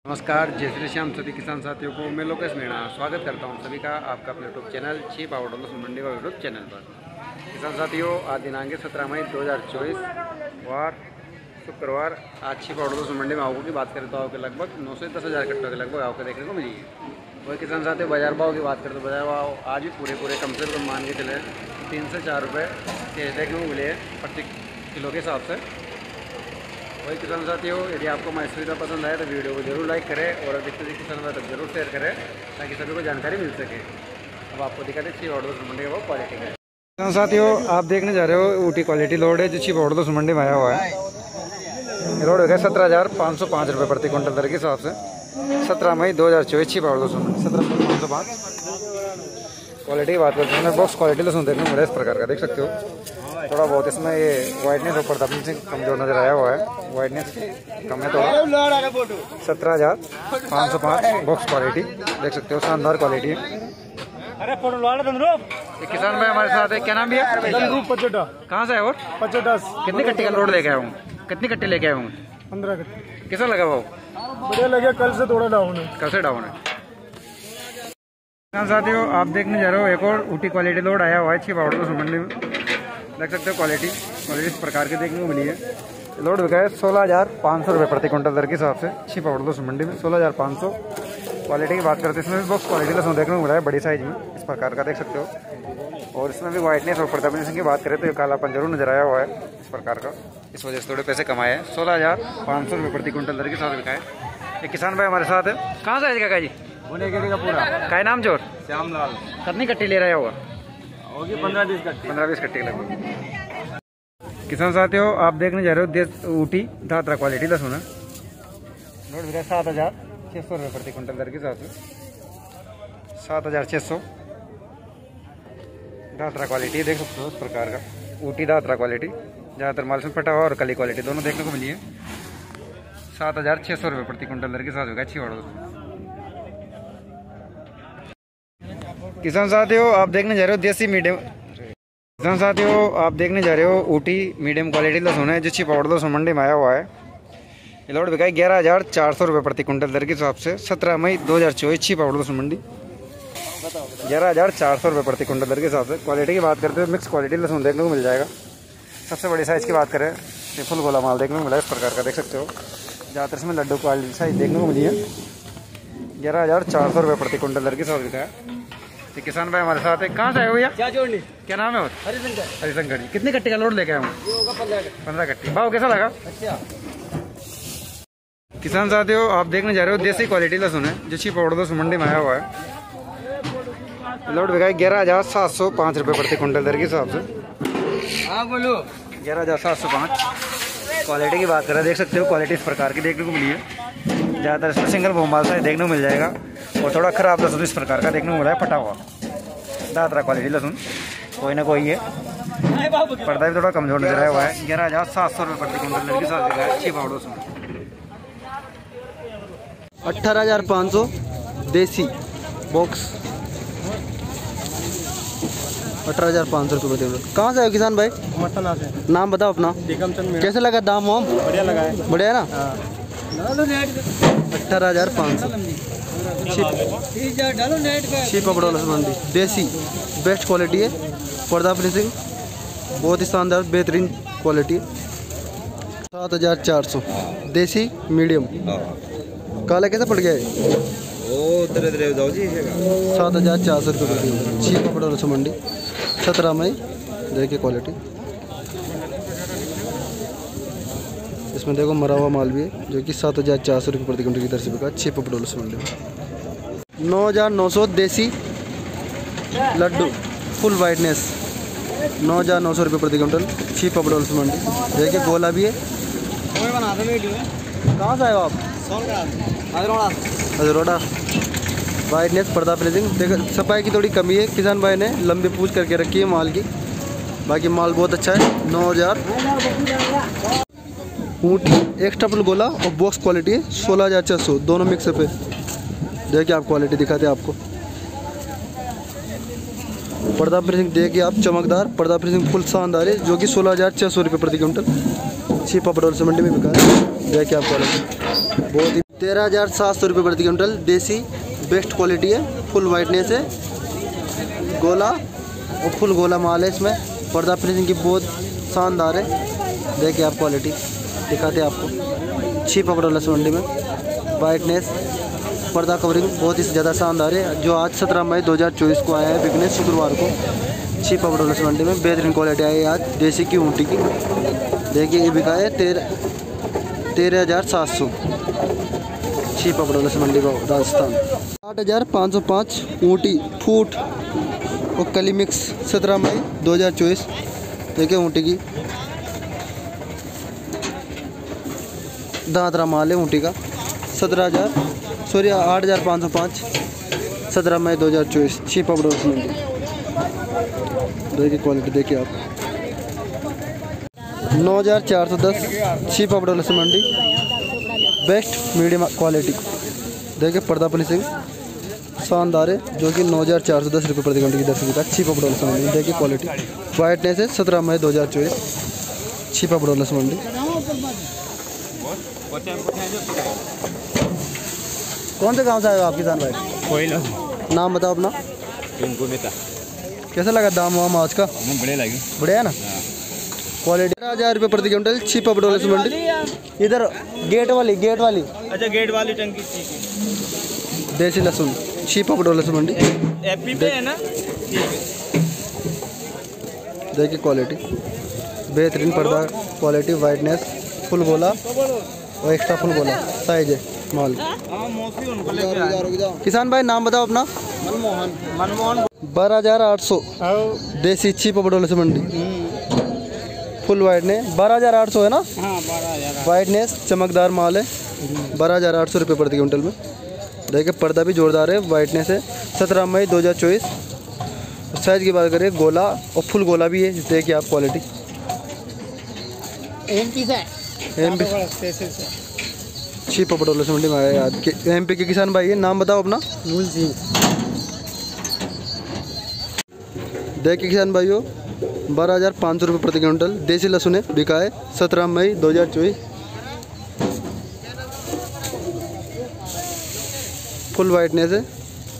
नमस्कार, जय श्री श्याम सभी किसान साथियों को मैं लोकेश मीणा स्वागत करता हूं सभी का आपका अपने यूट्यूब चैनल चीप आउटडोर मंडी का यूट्यूब चैनल पर। किसान साथियों, आज दिनांक 17 मई 2024 वार शुक्रवार। आज चीप आउटडोर मंडी में आवकों की बात करें तो आवके लगभग 9 से 10,000 कट्टों के लगभग आवकें देखने को मिली है। वही किसान साथियों, बाजार भाव की बात करें तो बाजार भाव आज भी पूरे कम से कम मान के चले 3 से 4 रुपये के देखने को मिले हैं प्रति किलो के हिसाब से। वही किसान साथियों, यदि आपको हमारी सुविधा पसंद आए तो वीडियो को जरूर लाइक करें और अधिक से अधिक किसान तक जरूर शेयर करें ताकि सभी को जानकारी मिल सके। अब आपको दिखाते चीप आउटडोर मंडी का क्वालिटी का। किसान साथियों, आप देखने जा रहे हो ऊटी क्वालिटी लोड है जो चीप आउटडोर मंडी में आया हुआ है। लोड हो गया 17,505 रुपये प्रति क्विंटल दर के हिसाब से। 17 मई 2024 चीप आउटडोर मंडी 17,505। क्वालिटी की बात करते हैं, बॉक्स क्वालिटी लहसुन देखने को मिला इस प्रकार का, देख सकते हो। थोड़ा बहुत इसमें ये वाइटनेस ऊपर दबने से कमजोर नजर आया हुआ है, वाइटनेस कम है थोड़ा। 17,505 बॉक्स क्वालिटी देख सकते हो, शानदार क्वालिटी है। एक किसान भाई हमारे साथ है, क्या नाम भी है? कहाँ से है और कितनी कट्टी का लोड लेके आया हूँ? कितनी कट्टी लेके आया हूँ? 15 कट्टी। कैसा लगा भाव? बढ़िया लगे, कल से थोड़ा डाउन है। कल से डाउन है। किसान साथियों, आप देखने जा रहे हो एक और ऊटी क्वालिटी लोड आया हुआ है चीप आउटडोर मंडी में, देख सकते हो। क्वालिटी इस प्रकार की देखने को मिली है। लोड बिका है 16,500 रुपये प्रति क्विंटल दर के हिसाब से चीप आउटडोर मंडी में 16,500। क्वालिटी की बात करते हैं, इसमें भी बॉक्स क्वालिटी लहसुन देखने को मिला है बड़ी साइज में इस प्रकार का, देख सकते हो। और इसमें भी वाइटनेस और प्रतापनेस की बात करें तो ये कालापन जरूर नजर आया हुआ है इस प्रकार का, इस वजह से थोड़े पैसे कमाए हैं। 16,500 रुपये प्रति क्विंटल दर के साथ बिका है। एक किसान भाई हमारे साथ है, कहाँ से आएगा काका जी? का पूरा का नाम जोर? श्यामलाल। कितनी कट्टी ले रहा होगा? 15-20 कट्टी। 15-20 कट्टी लगभग। किसान साथियों, आप देखने जा रहे हो देश ऊटी धात्रा क्वालिटी लहसुन है। लोड भी 7,600 रुपये प्रति क्विंटल दर के हिसाब से। 7,600 धात्रा क्वालिटी देख सकते हो इस प्रकार का, ऊटी धात्रा क्वालिटी। ज़्यादातर माल में फटा हुआ और कली क्वालिटी दोनों देखने को मिली है। 7,600 रुपये प्रति क्विंटल दर के साथ होगा अच्छी ऑर्डर। किसान साथियों, आप देखने जा रहे हो देसी मीडियम। किसान साथियों, आप देखने जा रहे हो ऊटी मीडियम क्वालिटी लहसुन है जो चीप आउटडोर मंडी में आया हुआ है। ये लोड बिका है 11,400 रुपये प्रति क्विंटल दर के हिसाब से। 17 मई 2024 चीप आउटडोर मंडी 11,400 रुपये प्रति क्विंटल दर के हिसाब से। क्वालिटी की बात करते हैं, मिक्स क्वालिटी लहसुन देखने को मिल जाएगा। सबसे बड़ी साइज़ की बात करें तो फुल गोला माल देखने को मिला है इस प्रकार का, देख सकते हो। ज़्यादातर इसमें लड्डू क्वालिटी साइज देखने को मिली है। 11,400 रुपये प्रति क्विंटल दर के हिसाब से बिका है। किसान भाई हमारे साथ है, कहाँ से आए हो भैया? क्या नाम है? हरिशंकर जी। कितनी कट्टी का लोड लेके आए हूँ? 15 कट्टी। भाव कैसा लगा? अच्छा। किसान साथियों, आप देखने जा रहे हो देसी क्वालिटी लहसुन है जो चीप आउटडोर मंडी में आया हुआ है। लोड बिका है 11,705 रुपये प्रति क्विंटल दर के हिसाब से। हाँ बोलो। 11,705। क्वालिटी की बात करें, देख सकते हो क्वालिटी इस प्रकार की देखने को मिली है। ज़्यादातर इसमें सिंगल बोमाल साइज देखने को मिल जाएगा और थोड़ा खराब लहसुन इस प्रकार का देखने को मिला है, फटा हुआ दादरा क्वालिटी लहसुन कोई ना कोई है। पर्दा भी थोड़ा कमजोर नजर आया हुआ है। 11,700 रुपये प्रति क्विंटल दर के साथ बिका है चीप आउटडोर। 18,500 देसी बॉक्स 18,500 रुपये प्रति क्विंटल। कहाँ से आए किसान भाई? मटना से। नाम बताओ अपना। कैसे लगा दाम वाम? बढ़िया लगा है। बढ़िया है ना? 18,500 चीप आउटडोर मंडी देसी बेस्ट क्वालिटी है। पर्दा फिनिशिंग बहुत ही शानदार बेहतरीन क्वालिटी है। 7,400 देसी मीडियम। काला कैसा पड़ गया है? 7,400 रुपये चीप आउटडोर मंडी 17 मई। देखिए क्वालिटी, इसमें देखो मरा हुआ माल भी है जो कि 7,400 रुपये प्रति क्विंटल की दर से बिका चीप आउटडोर मंडी में। 9,900 देसी लड्डू फुल वाइटनेस 9,900 रुपये प्रति क्विंटल चीप आउटडोर मंडी। देखिए गोला भी है। कहाँ से आए हो आप? अजरोड़ा। वाइटनेस पर्दा फिनिशिंग देखो, सफाई की थोड़ी कमी है, किसान भाई ने लंबी पूछ करके रखी है माल की, बाकी माल बहुत अच्छा है। 9,000 ऊँटी एक्स्ट्रा फुल गोला और बॉक्स क्वालिटी है। 16,400 दोनों मिक्सअप है। देखिए आप क्वालिटी दिखाते हैं आपको। पर्दा फिनिशिंग देखिए आप, चमकदार पर्दा फिनिशिंग फुल शानदार है जो कि 16,600 रुपये प्रति क्विंटल चीप आउटडोर मंडी में बिका है। देखिए आप क्वालिटी बहुत ही 13,700 रुपये प्रति क्विंटल। देसी बेस्ट क्वालिटी है, फुल वाइटनेस है, गोला और फुल गोला माल है। इसमें पर्दा फिनिशिंग की बहुत शानदार है। देखिए आप क्वालिटी दिखाते हैं आपको। छिपा पटोला मंडी में वाइटनेस, पर्दा कवरिंग बहुत ही ज़्यादा शानदार है। जो आज 17 मई 2024 को आया है बिकने, शुक्रवार को छिपा पटोला मंडी में बेहतरीन क्वालिटी आई है आज देसी की ऊँटी की। देखिए ये बिका है 13,700 छिपा पटोला मंडी का राजस्थान। 8,505 ऊँटी फूट और कली मिक्स 17 मई 2024। देखिए ऊँटी की दादरा माल है ऊँटी का। 8,505 17 मई 2024 छिपा पटोला मंडी। देखिए क्वालिटी देखिए आप। 9,410 छिपा पटोला मंडी बेस्ट मीडियम क्वालिटी। देखिए पर्दा फिनिशिंग शानदार है, जो कि 9,410 रुपये प्रति घंटे की दर से बिका छिपा पटोला मंडी। देखिए क्वालिटी वाइटनेस है। 17 मई 2024 छिपा पटोला मंडी। कौन से गांव से आए हो आप किसान भाई? नाम बताओ अपना। कैसा लगा दाम वाम आज का? बढ़िया है ना क्वालिटी। 13,000 रुपये प्रति क्विंटल छिपा पटोला मंडी। इधर गेट वाली अच्छा गेट वाली टंकी देसी लहसुन छिपा पटोला मंडी एपी पे है ना। देखिए क्वालिटी बेहतरीन पर्दा क्वालिटी, वाइटनेस, फुल गोला और एक्स्ट्रा फुल गोला साइज है माल। किसान भाई नाम बताओ अपना। मनमोहन 12,800 देसी छिपा पटोला मंडी फुल वाइटनेस। 12,800 है ना? हाँ 12,000 वाइटनेस चमकदार माल है। 12,800 रुपये प्रति क्विंटल में। देखिए पर्दा भी जोरदार है, वाइटनेस है। 17 मई 2024। साइज की बात करें गोला और फुल गोला भी है। देखिए आप क्वालिटी एमपी से छिपा पटोला मंडी में आया याद के MP के किसान भाई है। नाम बताओ अपना। मूल सिंह। देखिए किसान भाइयों 12,500 रुपये प्रति क्विंटल देसी लहसुन है, बिका है 17 मई 2024। फुल वाइटनेस है,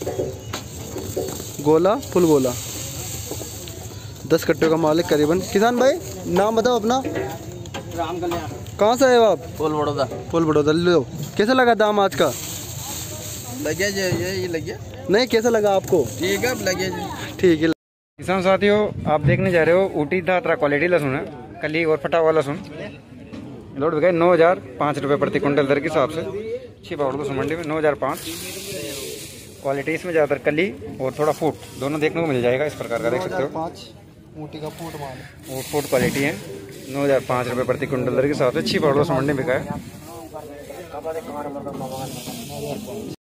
गोला फुल गोला 10 कट्टे का माल है करीबन। किसान भाई नाम बताओ अपना। राम कल्याण। कहाँ से आए हो आप? फुल बड़ौदा। फुल बड़ौदा। लो कैसा लगा दाम आज का? लगे ये लगे नहीं कैसा लगा आपको? ठीक है लगे ठीक है। किसान साथियों आप देखने जा रहे हो ऊटी दादरा क्वालिटी लहसुन है, कली और फटा हुआ लहसुन। लोड बिका 9,005 रुपये प्रति क्विंटल दर के हिसाब से छिपा पटोला मंडी में 9,005। क्वालिटी इसमें ज़्यादातर कली और थोड़ा फूट दोनों देखने को मिल जाएगा। इस प्रकार का देख सकते हो। 5 ऊँटी का फूट माल है और फूट क्वालिटी है। 9,005 रुपये प्रति क्विंटल दर के हिसाब से छिपा पटोला मंडी में बिका है।